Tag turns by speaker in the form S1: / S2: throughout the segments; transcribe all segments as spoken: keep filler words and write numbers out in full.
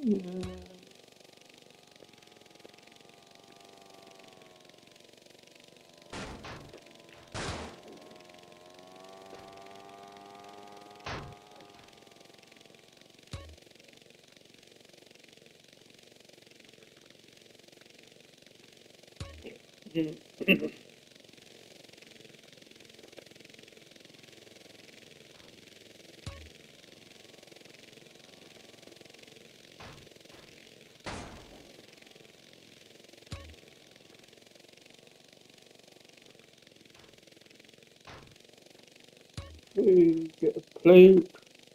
S1: Yeah. Okay, get a plate.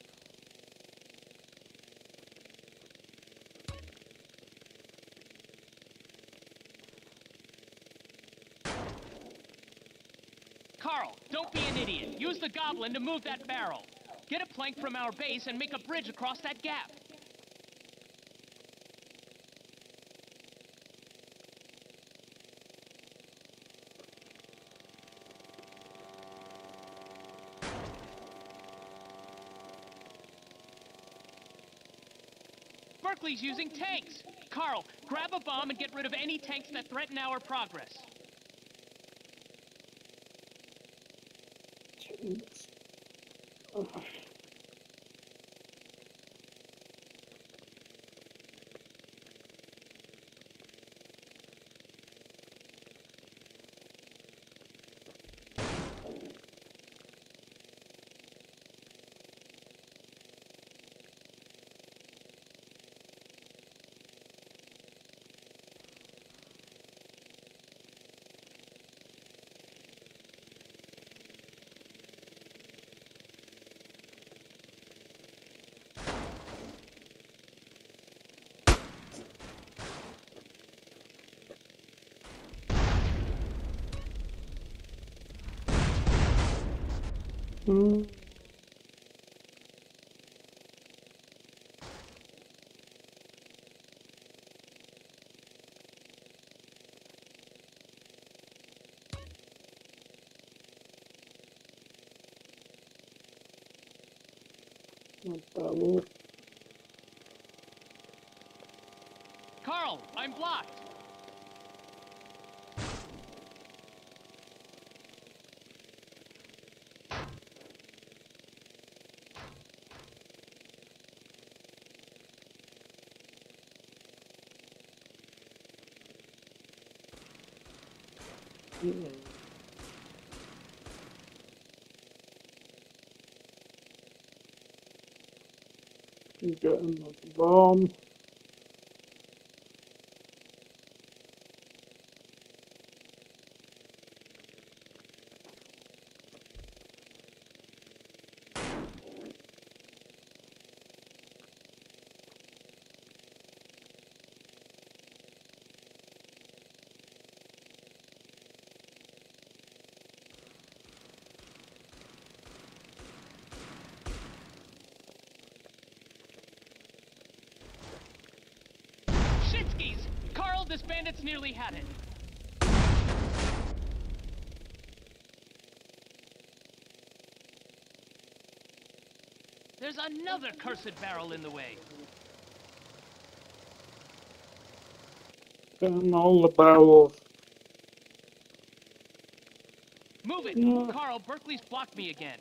S2: Carl, don't be an idiot. Use the goblin to move that barrel. Get a plank from our base and make a bridge across that gap. Berkeley's using tanks. Carl, grab a bomb and get rid of any tanks that threaten our progress.
S1: Mm. Barrel.
S2: Carl, I'm blocked.
S1: Yeah. You get another bomb.
S2: Shitskis! Carl, this bandit's nearly had it. There's another cursed barrel in the way.
S1: Getting all the barrels.
S2: Move it!
S1: Yeah.
S2: Carl, Berkeley's blocked me again.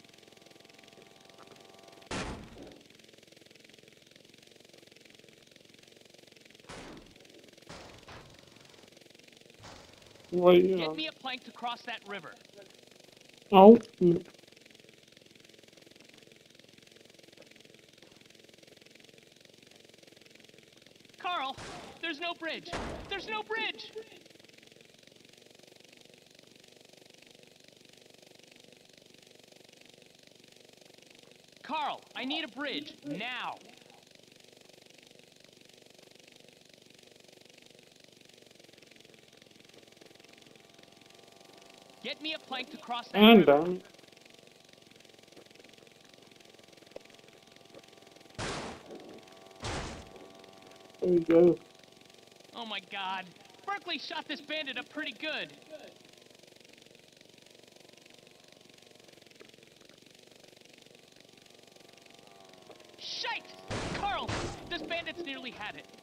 S1: Wait, yeah.
S2: Get me a plank to cross that river.
S1: Oh. Mm.
S2: Carl, there's no bridge. There's no bridge! Carl, I need a bridge, now. Get me a plank to cross that
S1: And
S2: river.
S1: down. There you go.
S2: Oh my god. Berkeley shot this bandit up pretty good. Shite! Carl, This bandit's nearly had it.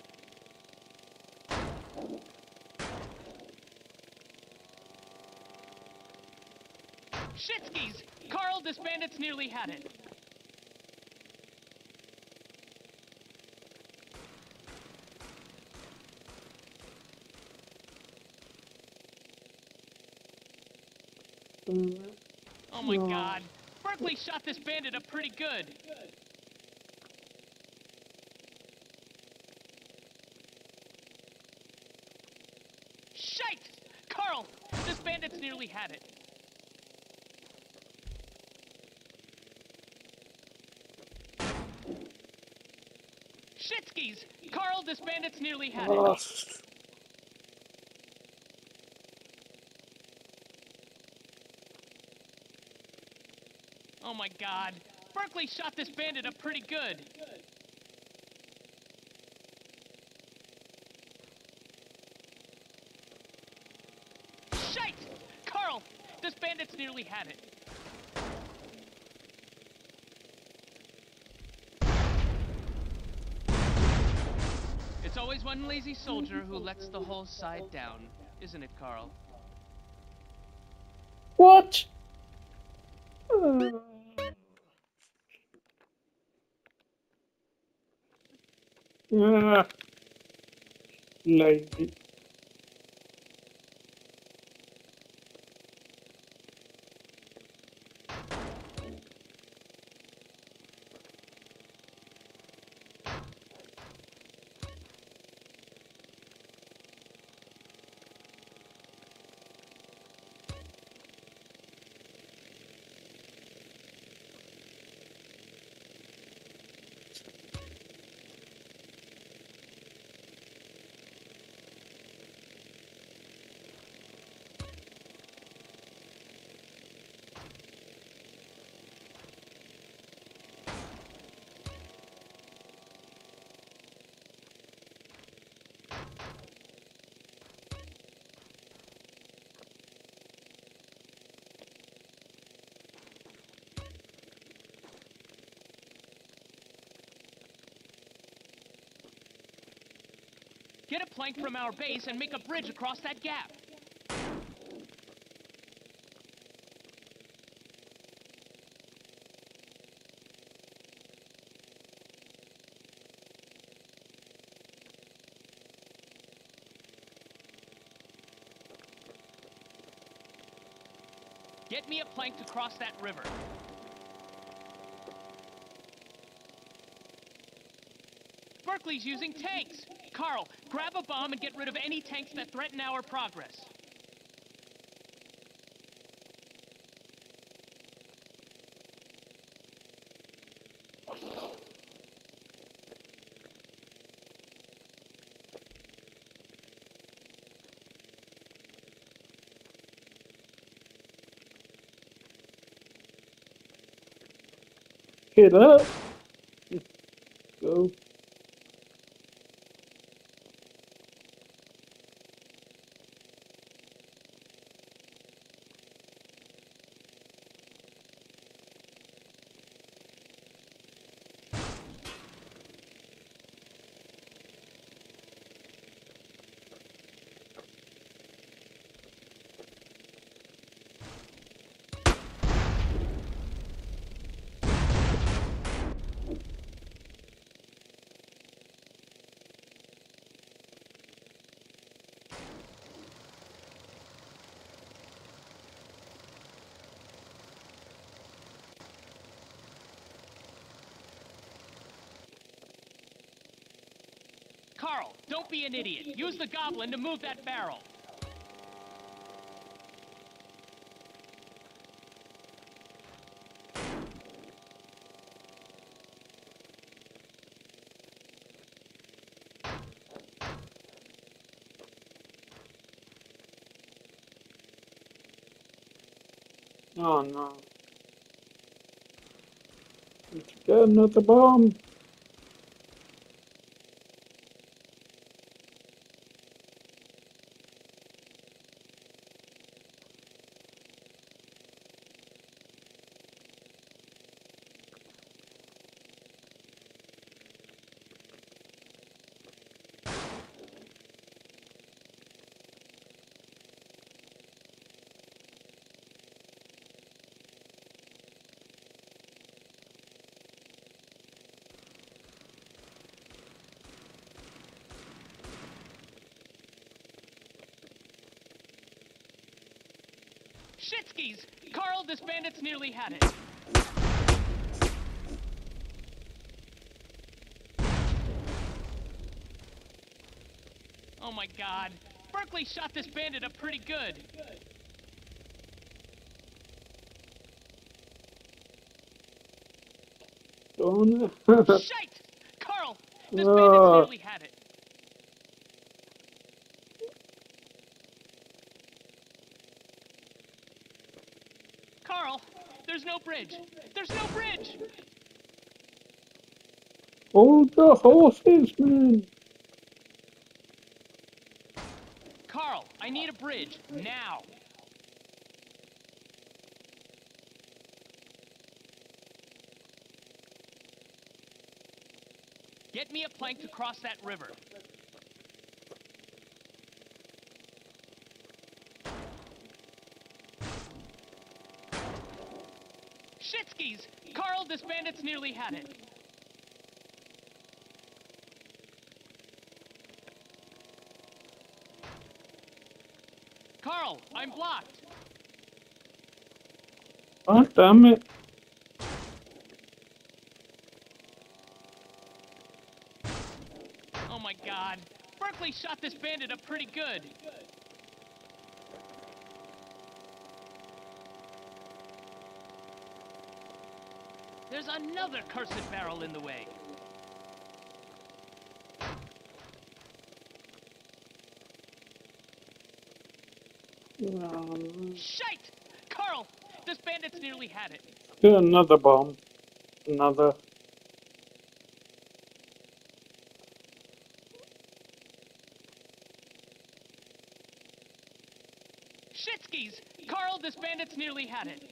S2: Shitskis! Carl, this bandit's nearly had it.
S1: Mm,
S2: Oh my
S1: no.
S2: god. Berkeley shot this bandit up pretty good. Shite! Carl, this bandit's nearly had it. Shitskis! Carl, this bandit's nearly had
S1: Ah,
S2: it. Oh my god. Berkeley shot this bandit up pretty good. Shite! Carl, this bandit's nearly had it. It's always one lazy soldier who lets the whole side down, isn't it, Carl?
S1: what? Uh, yeah. Lazy.
S2: Get a plank from our base and make a bridge across that gap. Get me a plank to cross that river. Berkeley's using tanks. Carl, grab a bomb and get rid of any tanks that threaten our progress.
S1: Get up. Just go.
S2: Carl, don't be an idiot. Use the goblin to move that barrel.
S1: Oh no. Did you get another bomb?
S2: Shitskis! Carl, this bandit's nearly had it. Oh my god. Berkeley shot this bandit up pretty good.
S1: Don't.
S2: Shite! Carl, this bandit's
S1: Ah.
S2: nearly had it. Carl, there's no bridge. There's no bridge!
S1: Hold the horses, man.
S2: Carl, I need a bridge. Now! Get me a plank to cross that river. Shitskis! Carl, this bandit's nearly had it. Carl, I'm blocked.
S1: Oh, damn it.
S2: Oh my god. Berkeley shot this bandit up pretty good. There's another cursed barrel in the way.
S1: Um,
S2: Shite! Carl, this bandit's nearly had it.
S1: get another bomb. Another.
S2: Shitskis! Carl, this bandit's nearly had it.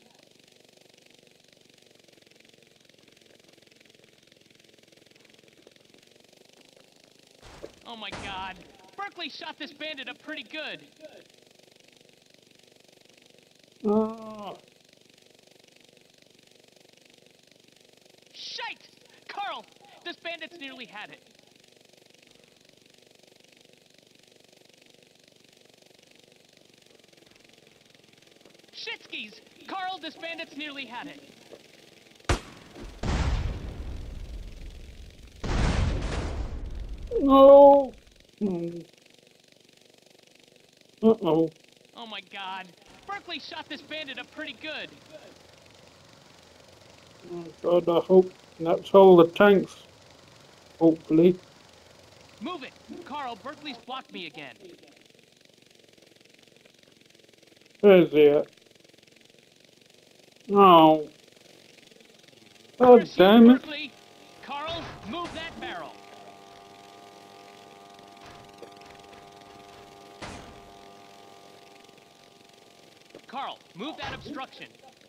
S2: Oh my god. Berkeley shot this bandit up pretty good.
S1: Ah.
S2: Shite! Carl, this bandit's nearly had it. Shitskis! Carl, this bandit's nearly had it.
S1: No. Hmm. Uh-oh.
S2: Oh my god. Berkeley shot this bandit up pretty good.
S1: Oh, God, I hope that's all the tanks. Hopefully.
S2: Move it! Carl, Berkeley's blocked me again.
S1: Where's he at? Oh. God
S2: Curse you,
S1: damn it.
S2: Berkeley! Carl, move that barrel. Carl, move that obstruction.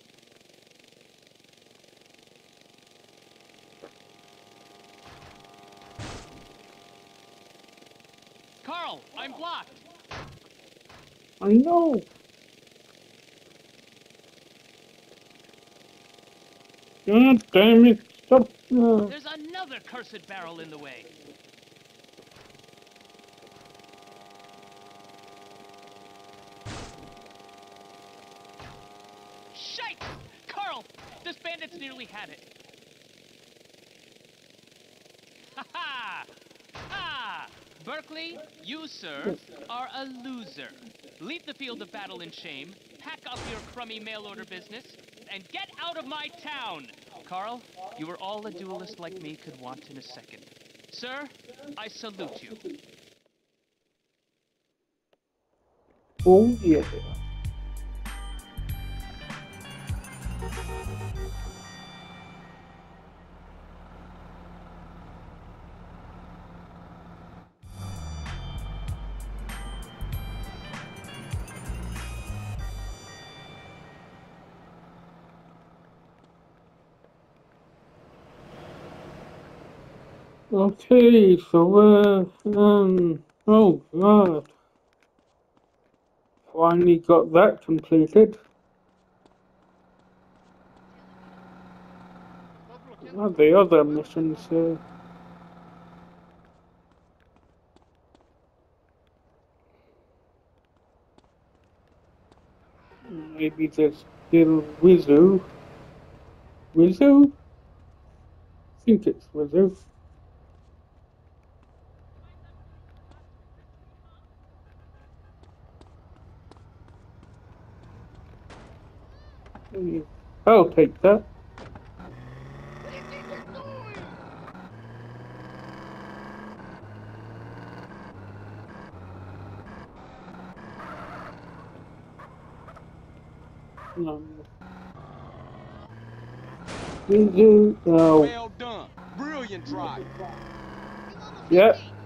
S2: Carl, I'm blocked.
S1: I know. God damn it. Stop. Uh,
S2: There's another cursed barrel in the way. Shite! Carl, this bandit's nearly had it. Ha ha! Ha! Berkeley, you, sir, are a loser. Leave the field of battle in shame, pack up your crummy mail-order business, and get out of my town! Carl, you are all a duelist like me could want in a second. Sir, I salute you.
S1: oh, yeah. Okay, so, uh, um, oh, God. Finally got that completed. Oh, the other missions, uh, Maybe there's still Wizoo. Wizoo? I think it's Wizoo. I'll take that.
S3: What do you think you're doing?
S1: Um, Wizoo. Oh,
S3: Well done. Brilliant drive. You almost hit
S1: yeah.
S3: me.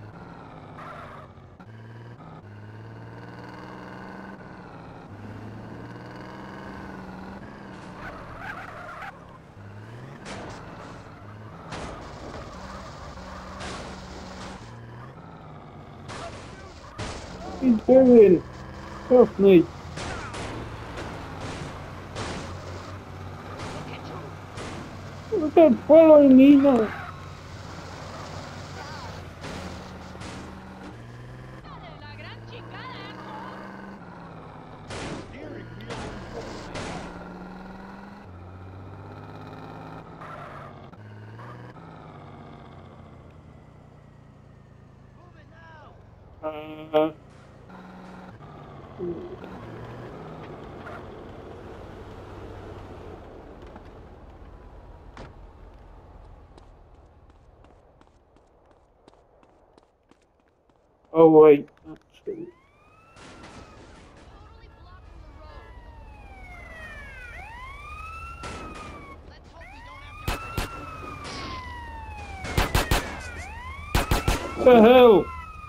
S1: He's doing. Off me. Look at following me now.
S4: Dale, la gran chingada, asshole.
S3: Steering wheel. Move it now.
S1: Uh, oh wait, actually.
S4: Totally blocking the road.
S3: Let's hope we don't have to hurt it.
S1: What the hell?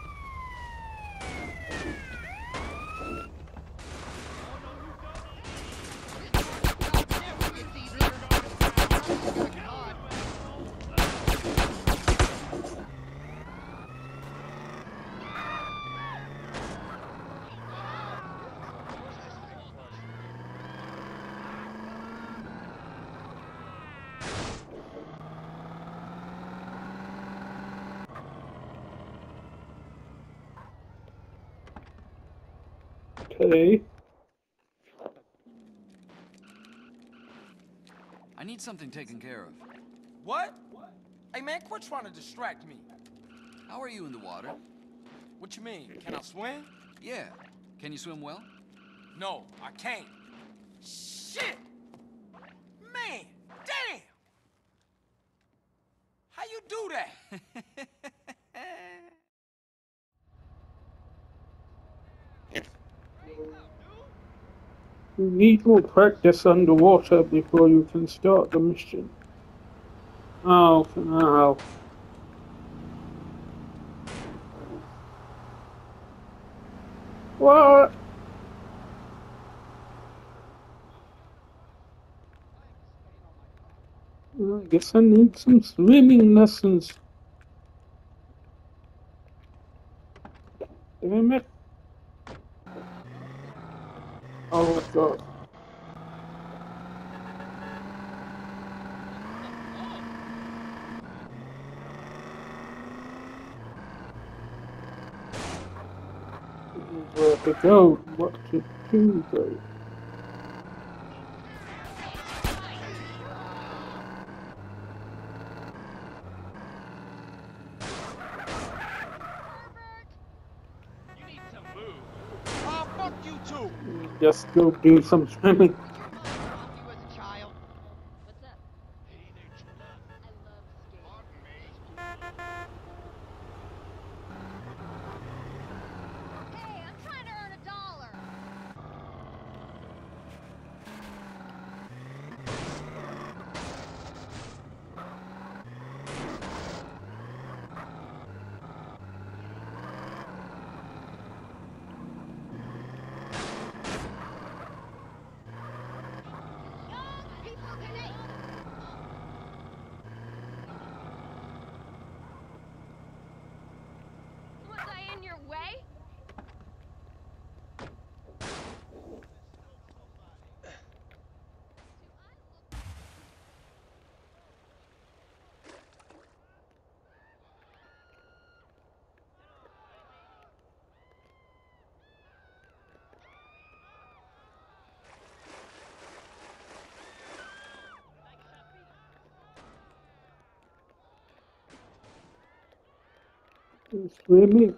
S1: Okay.
S5: I need something taken care of.
S3: What? Hey man, quit trying to distract me.
S5: How are you in the water?
S3: What you mean? Can I swim?
S5: Yeah. Can you swim well?
S3: No, I can't. Shit! Man, damn! How you do that?
S1: You need more practice underwater before you can start the mission. Oh, no. What? I guess I need some swimming lessons. Damn it. Oh, God. Where to go? What to do, though?
S2: You need to move.
S3: Oh, fuck you too!
S1: Just go do some swimming.
S3: Did your mother drop you as a child?
S4: What's up?
S3: Hey there, Chula.
S4: I love skating.
S3: Pardon me?
S4: Hey, I'm trying to earn a dollar.
S1: Swimming.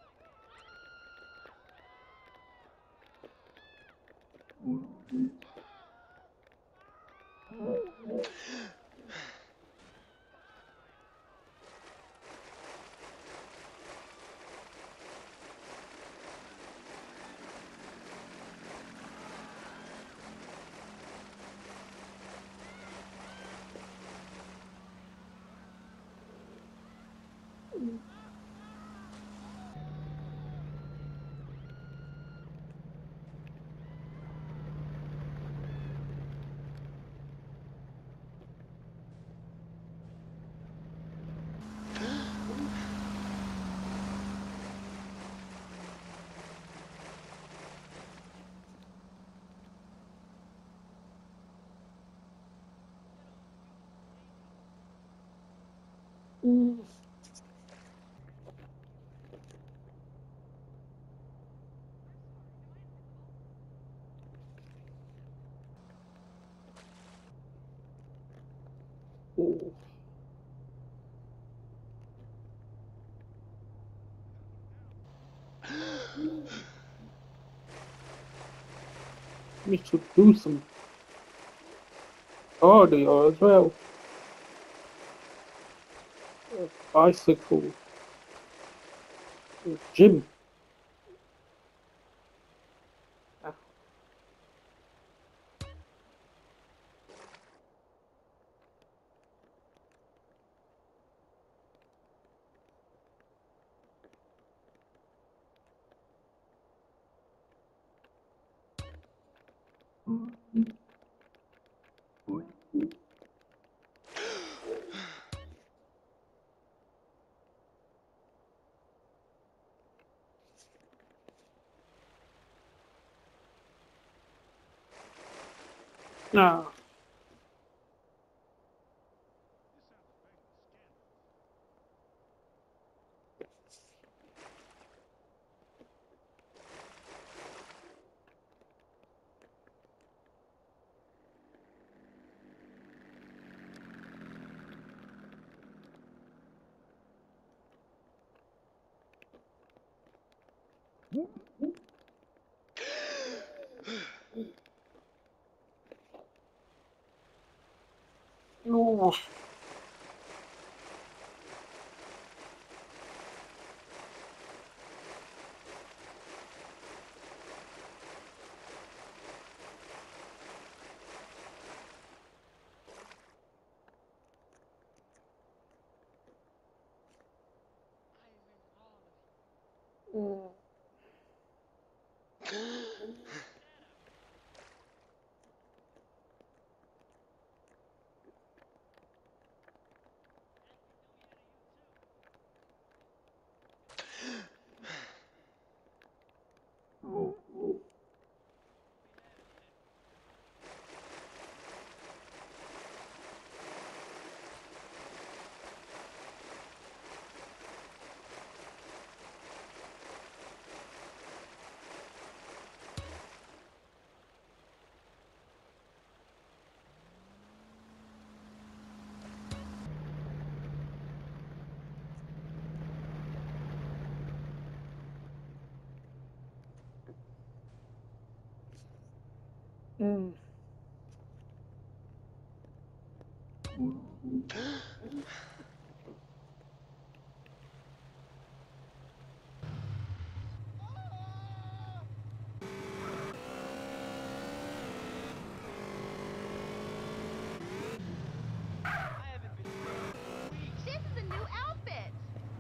S1: Oh. We should do some cardio as well. A bicycle. A gym. Ah. Nah. No. Mm. Mm.
S4: This is a new outfit.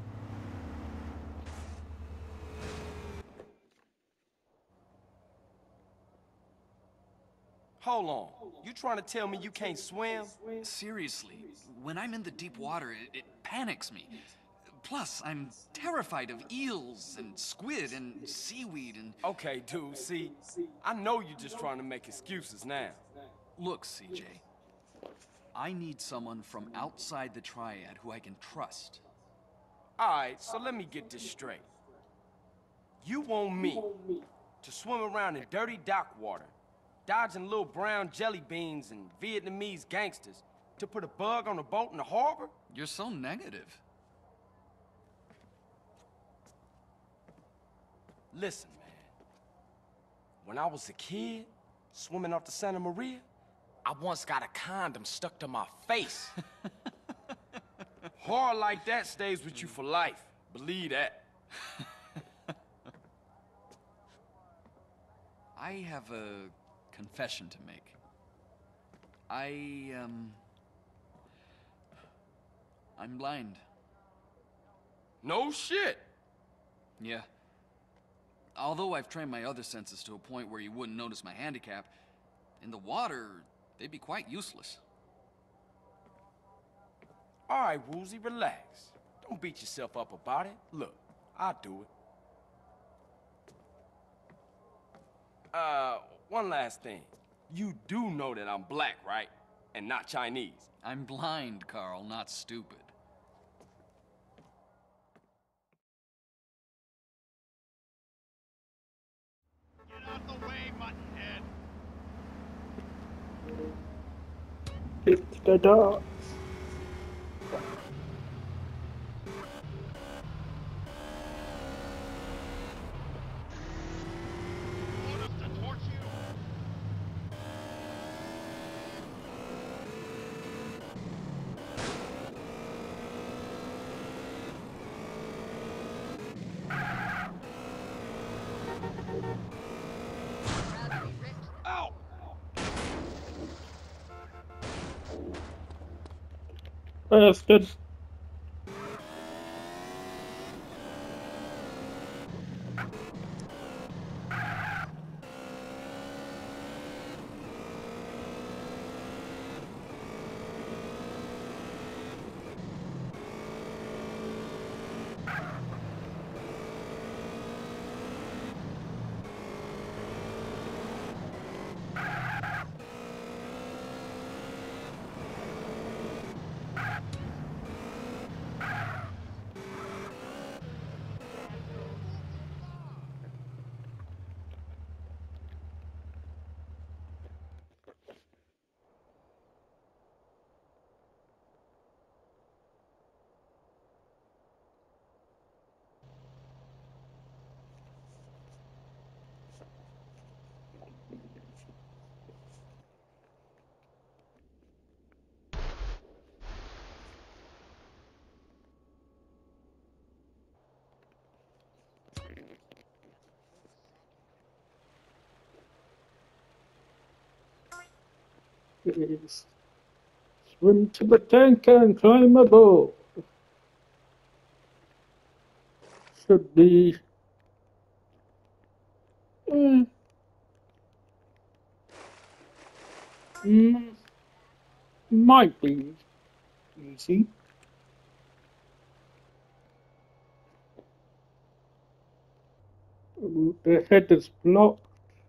S3: Hold on. You trying to tell me you can't swim?
S5: Seriously, when I'm in the deep water, it, it panics me. Plus, I'm terrified of eels and squid and seaweed and...
S3: Okay, dude, see, I know you're just trying to make excuses now.
S5: Look, C J. I need someone from outside the triad who I can trust.
S3: Alright, so let me get this straight. You want me to swim around in dirty dock water, dodging little brown jelly beans and Vietnamese gangsters, to put a bug on a boat in the harbor?
S5: You're so negative.
S3: Listen, man. When I was a kid, swimming off the Santa Maria, I once got a condom stuck to my face. Horror like that stays with you for life. Believe that.
S5: I have a confession to make. I, um... I'm blind.
S3: No shit.
S5: Yeah. Although I've trained my other senses to a point where you wouldn't notice my handicap, in the water, they'd be quite useless.
S3: All right, Woozy, relax. Don't beat yourself up about it. Look, I'll do it. Uh, one last thing. You do know that I'm black, right? And not Chinese.
S5: I'm blind, Carl, not stupid.
S6: Get out the way, Muttonhead!
S1: It's the dark.
S6: Want us to torch you? Ow!
S1: Bastard. Is swim to the tanker and climb aboard. Should be. Uh, mm, might be easy. The head is blocked.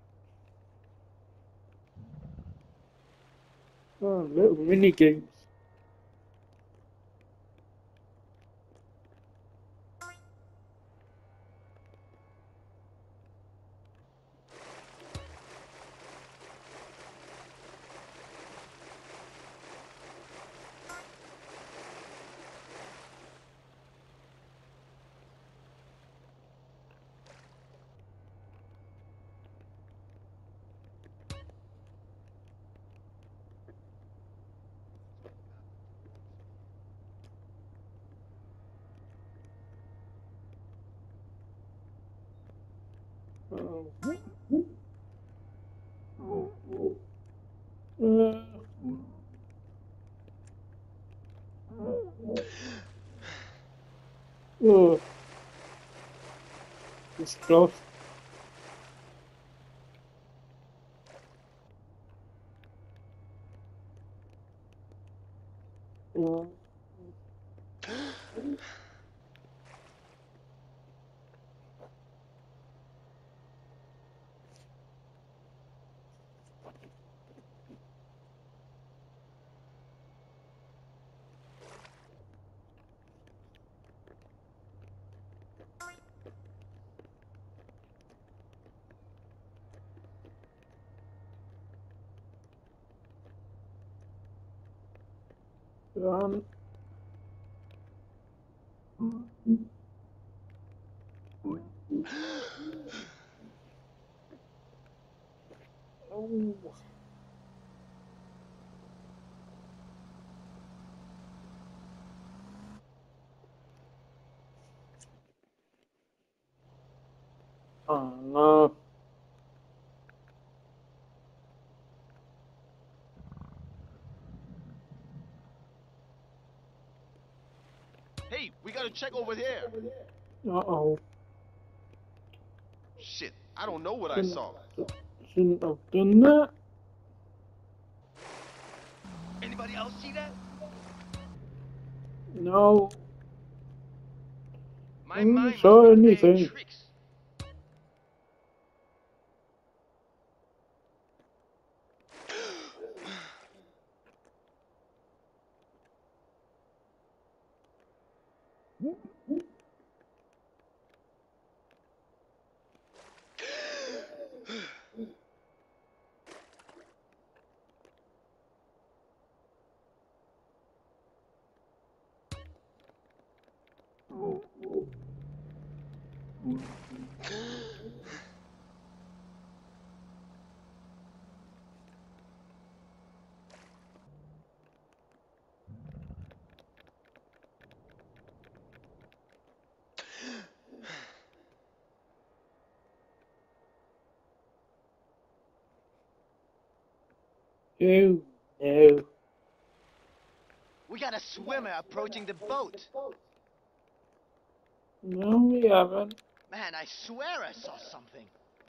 S1: Oh, little mini games. Oh. Uh, oh, it's close. Uh, um, Oh. Oh no.
S6: Hey, we gotta check over here.
S1: Uh-oh.
S6: Shit, I don't know what I
S1: Shouldn't,
S6: saw.
S1: shouldn't have done that.
S6: Anybody else see that?
S1: No.
S6: My
S1: I never
S6: mind must
S1: saw
S6: be playing
S1: anything.
S6: tricks.
S1: Oh no.
S6: We got a swimmer approaching the boat.
S1: No, we haven't.
S6: Man, I swear I saw something.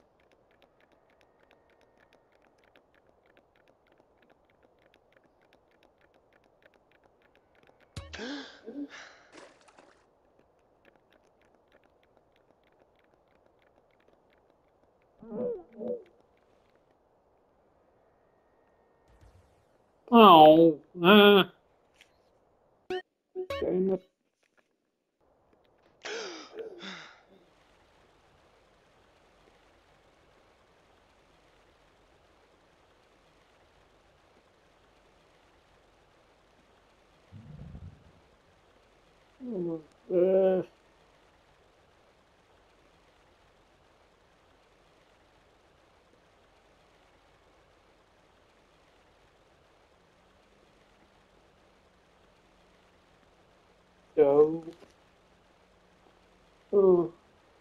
S1: Oh. Ah. Damn it. Uh, go. Oh.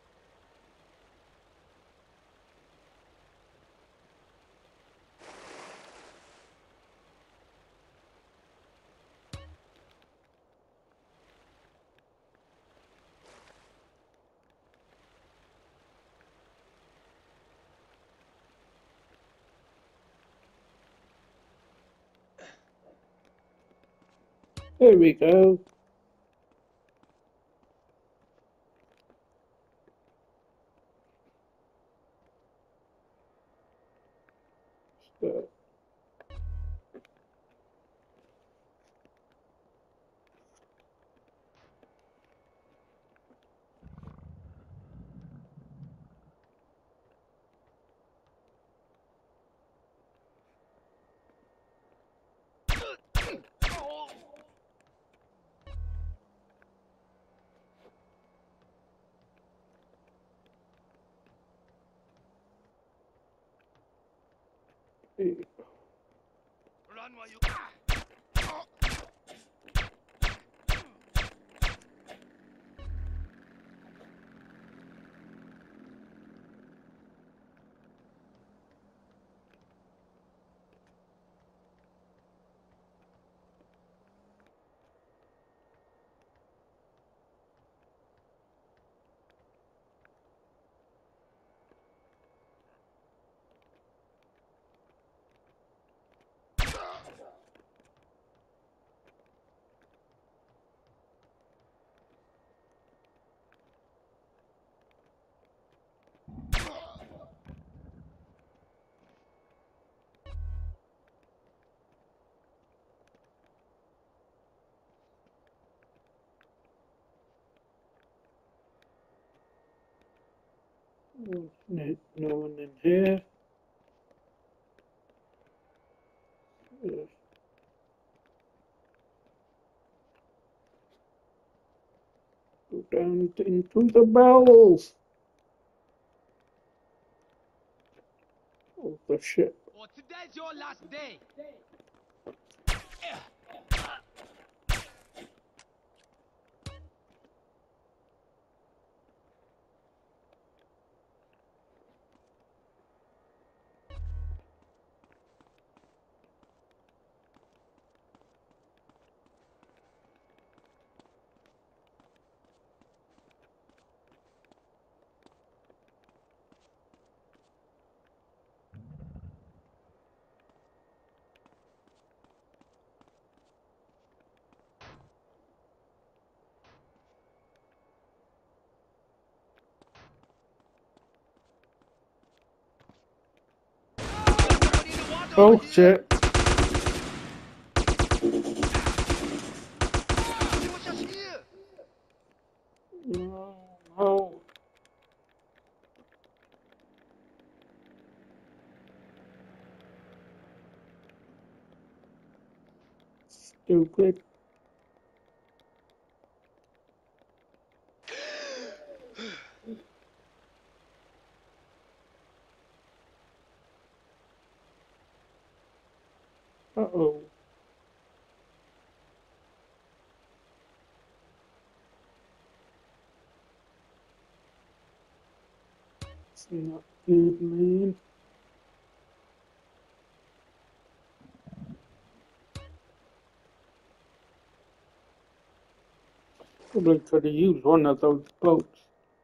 S1: There we go. So, there we go.
S6: Run while you...
S1: No, no one in here. Just go down into the bowels of the ship.
S2: Or
S3: Today's your last day.
S1: Oh shit.
S6: He was just here.
S1: No, no. Stupid. Uh-oh. It's not good, man. Probably could have used one of those boats.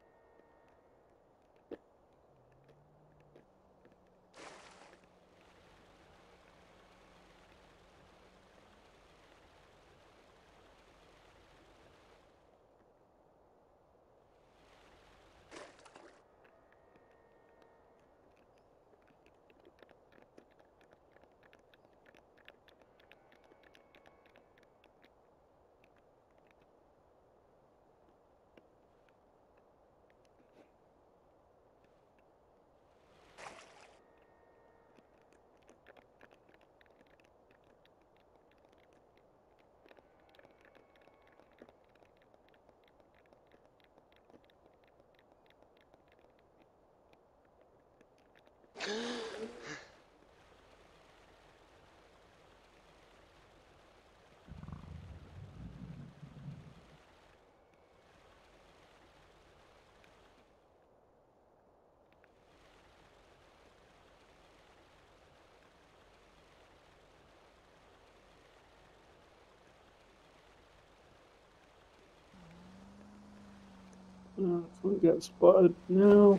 S1: Uh, if we get spotted now.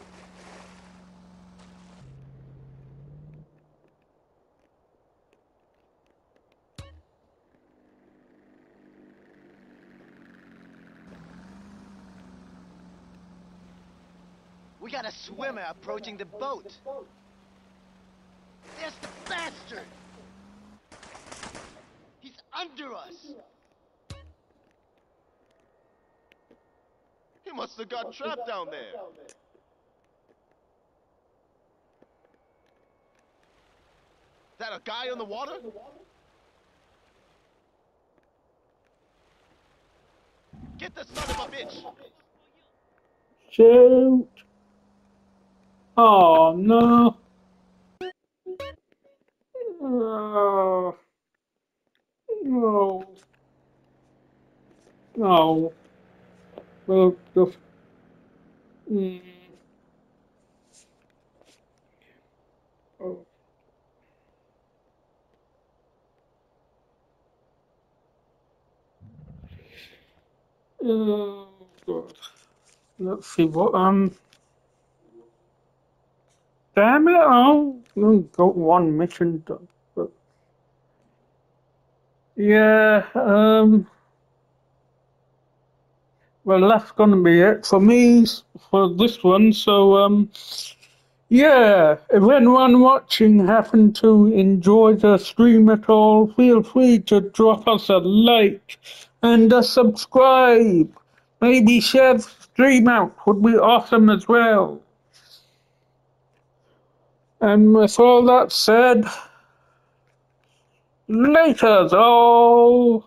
S6: We got a swimmer approaching the boat. There's the bastard! He's under us!
S7: He must have got trapped down there. That a guy on the water? Get the son of a bitch!
S1: Shoot! Oh no! Oh, no! No! Well, just. Mm, oh. Oh, God. Let's see what, um. Damn it! Oh, we got one mission done. But yeah, um. Well, that's gonna be it for me for this one. So, um. Yeah, if anyone watching happened to enjoy the stream at all, feel free to drop us a like and a subscribe. Maybe share the stream out would be awesome as well. And with all that said, laters all.